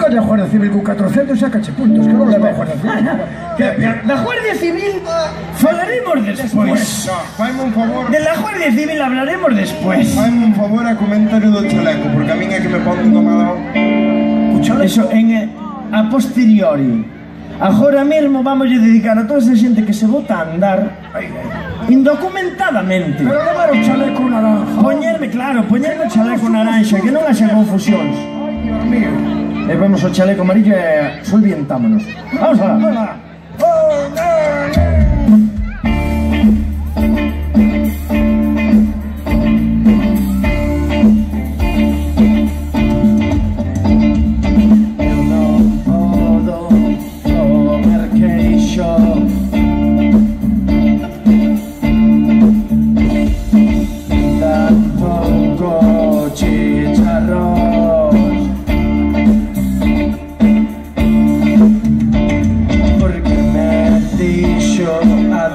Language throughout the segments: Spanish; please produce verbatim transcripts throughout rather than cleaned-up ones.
a Guardia Civil con catrocentos xa cache puntos, que non leva a Guardia Civil. Da Guardia Civil falaremos despois. Faime un favor. De la Guardia Civil hablaremos despois. Faime un favor a comentario do chaleco, porque a min é que me pon do malo. Eso en a posteriori. Agora mesmo vamos a dedicar a toda esa xente que se bota a andar indocumentadamente. Pero levar o chaleco naranja. Poñerme, claro, poñerme o chaleco naranja, que non haxa confusións. Ai, Dios mío. E vemos o chaleco amarillo e solvientámonos. Vamos alá. Hola. Porque me dixo a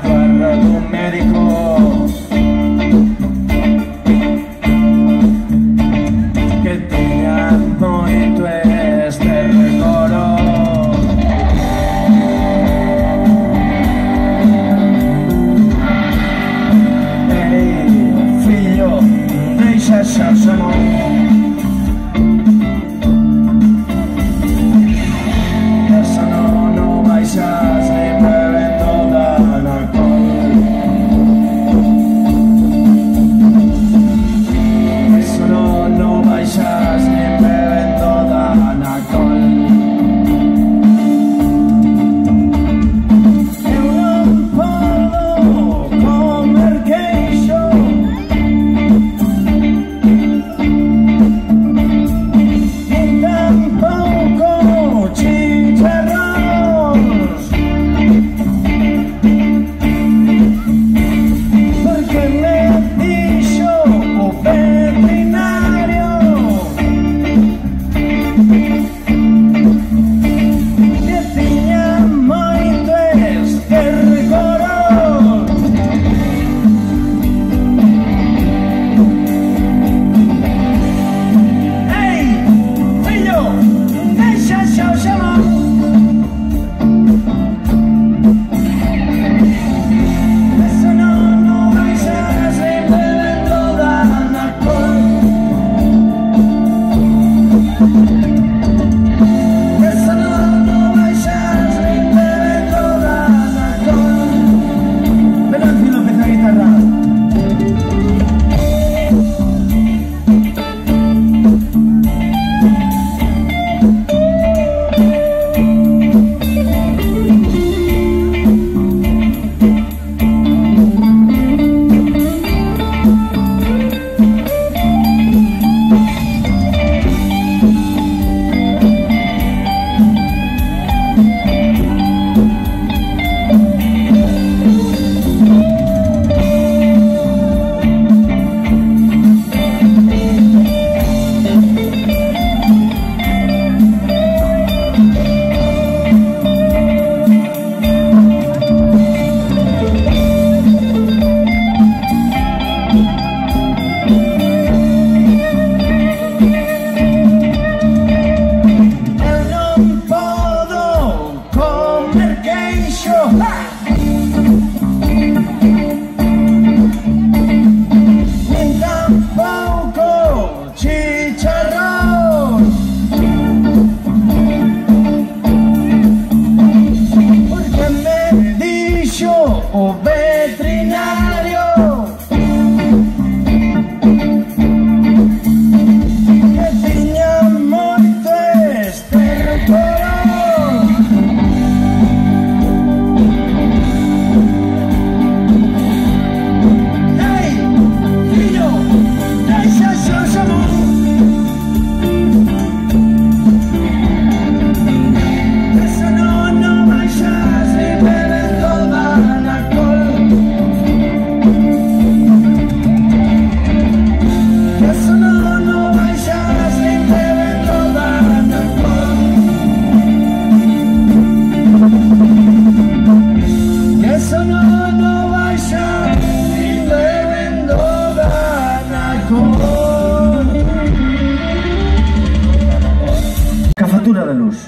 factura de luz.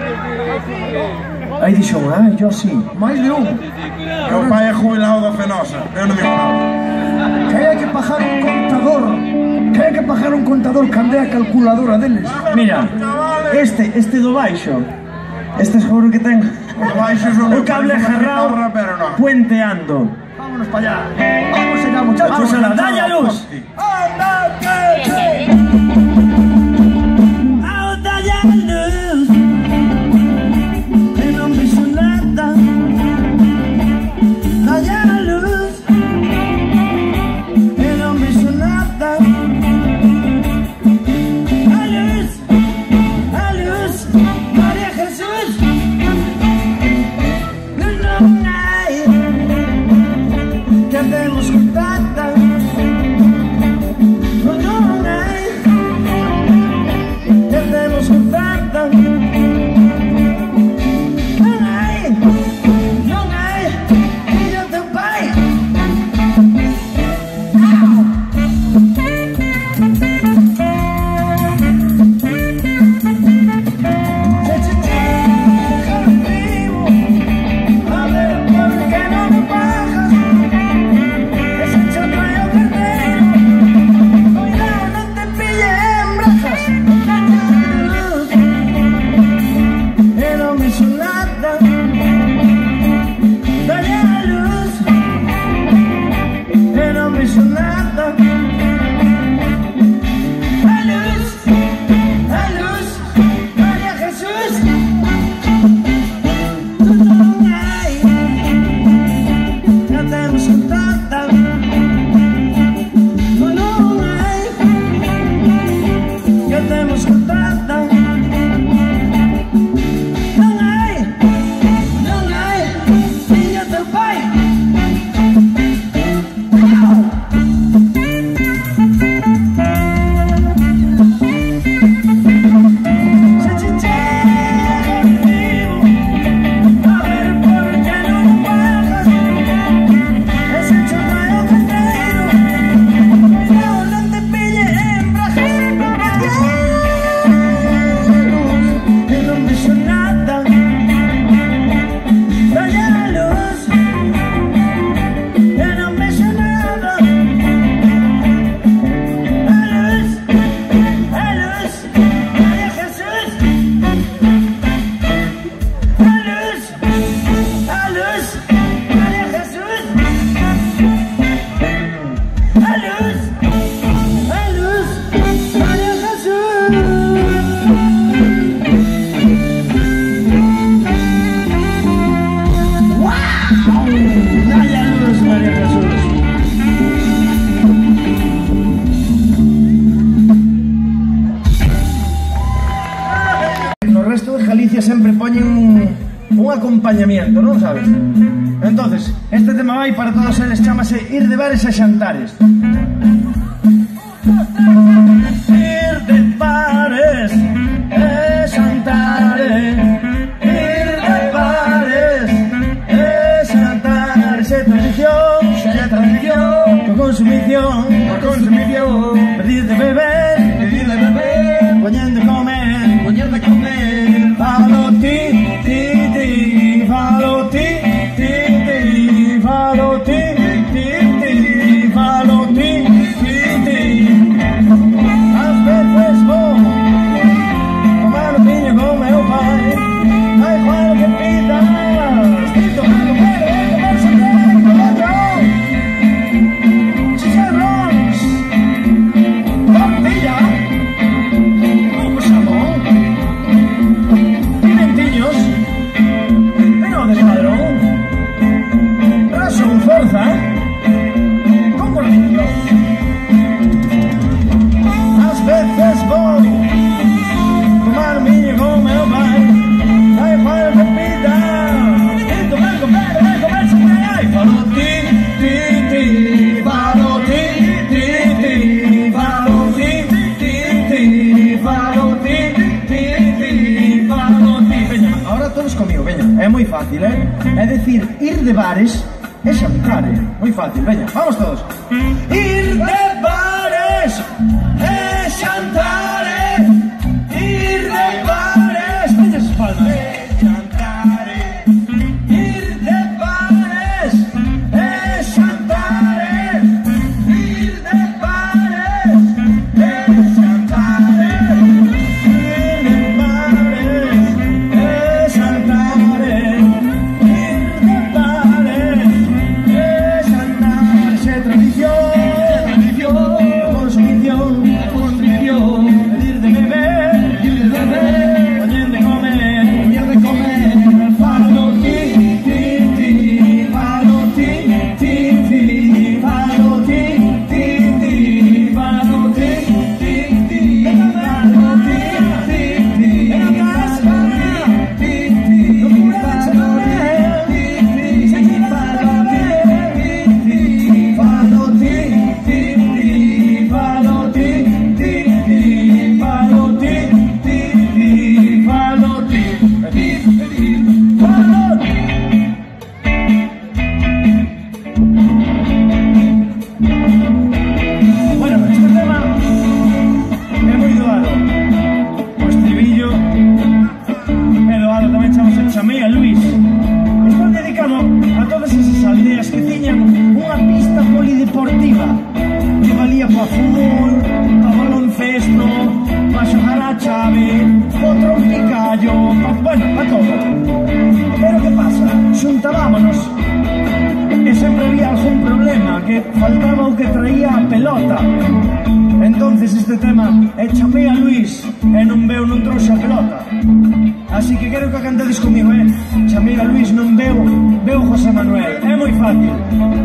Aí dixo un, ah, yo sí. Máis de un. Meu pai é jubilado da Fenosa. Eu non digo nada. Que hai que pagar un contador. Que hai que pagar un contador cando é a calculadora deles. Mira, este, este do baixo, este seguro que ten Os baixos son o cable agarrado pero non. puenteando. Vámonos para allá. Vamos allá, muchachos. Vamos allá, dalle a luz. Sempre poñen un, un acompañamiento, non sabes? Entonces, este tema vai para todos eles, chamase Ir de bares a xantares. Ir de bares e xantares, ir de bares e xantares, é tradición, xa é tradición, con consumición, con consumición, pedir de beber, pedir de beber, poñer de comer, poñer de comer. Falo ti, ti, ti, falo ti, ti, ti, falo ti, ti, ti, falo ti, ti, ti. Ás veces vou tomar un viño con meu pai, ai, Juan, que pidas, estoy tomando, pero voy a comer sempre con otro. Chicharrons, tortilla, un jamón, pero de padrón, raso con fuerza, con gordillo. Ás veces voy tomar un viño con meu pai, ai, Juan, que pida, estoy tomando, pero voy a comer sempre, ai, falo ti, ti, ti, falo ti, ti, ti, falo ti, ti, ti, falo ti, ti, ti, falo ti. Veña, ahora todos comigo, veña, é moi fácil, eh? É dicir, ir de bares e xantar, eh? Moi fácil, veña, vamos todos. Ir de bares e xantar, ir de bares que faltaba o que traía a pelota. Entonces este tema é chamei a Luis e non veu, non trouxe a pelota. Así que quero que a cantedes comigo, eh? Chamei a Luis, non veu, veu José Manuel. É moi fácil.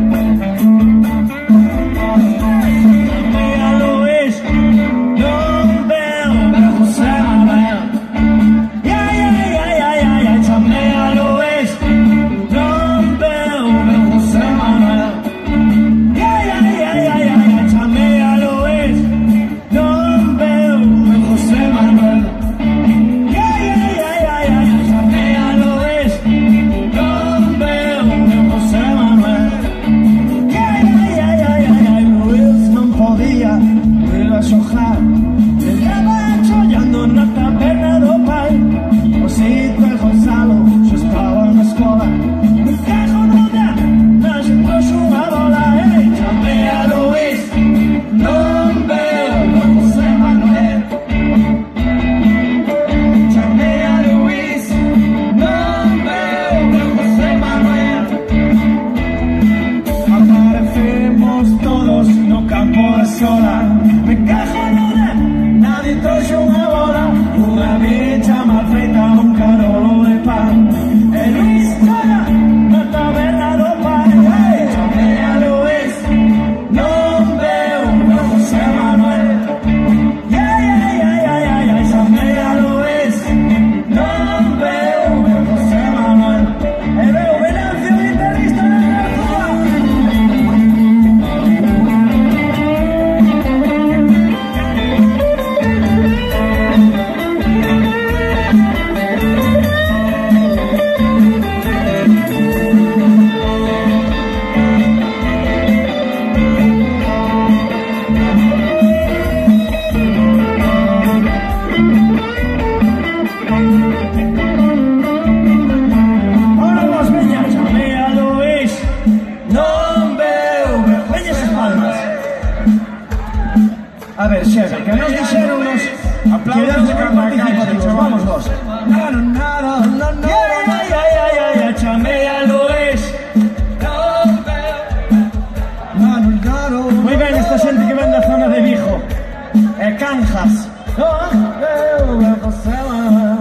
Chamei a Luis, non veu, veu José Manuel. Ya, ya, ya, ya, ya, ya. Chamei a Luis, non veu, veu José Manuel. Ya, ya, ya, ya, ya, ya. Chamei a Luis, non veu, veu José Manuel. Ya, ya, ya, ya, ya, ya. Chamei a Luis, non veu, veu José Manuel. Ya, ya, ya, ya, ya, ya. Luis non podía relaxojar. Estaba chollando na taberna do pai. Osito e Gonzalo xa estaban na escola. Me cago no día, nas entros unha bola. Ei, chamei a Luis, non veu a José Manuel. Chamei a Luis, non veu a José Manuel. Aparecemos todos no campo da escola. Me cago no día, nadie trouxe unha bola. Unha bicha mal feita, un carolo de pan. E Luis cholla na taberna do pai. Hey, chamei a Luis, non veu a José Manuel. Yeah, yeah, yeah, yeah, yeah, yeah. Chamei a Luis, non veu a José Manuel. E veu Venancio, guitarrista na rúa. Ahora vos, veña, chamei a Luis, non veu, veña esas palmas. A ver, xefe, que nos dixeron nos aplausos de participativos. Vamos vos. Nada, nada, nada. Ya, ya, ya, ya, ya, ya, chamei a Luis, non veu. Moi ben esta xente que ven da zona de Vigo e Canjas. Non veu a José Manuel.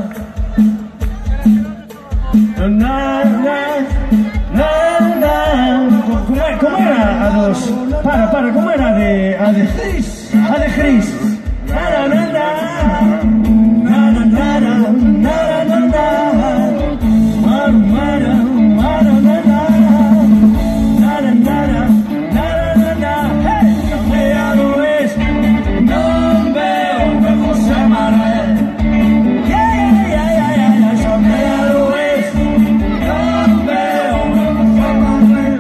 Na, na, na, na. Como, é- como era a dos... Para, para, como era a de... A de Gris. A de Gris. Na, na, na, na. Na, na, na, na. Na, na, na, na. Mara, mara, mara, na, na. Na, na, na, na. Na, na, na, na. Hey! Chamei a Luis, non veu a José Manuel. Yeah, yeah, yeah, yeah, yeah, yeah. Chamei a Luis, non veu a José Manuel.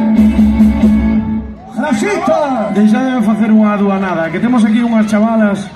¡Grasita! Deixademe facer unha aduanada, que temos aquí unhas chavalas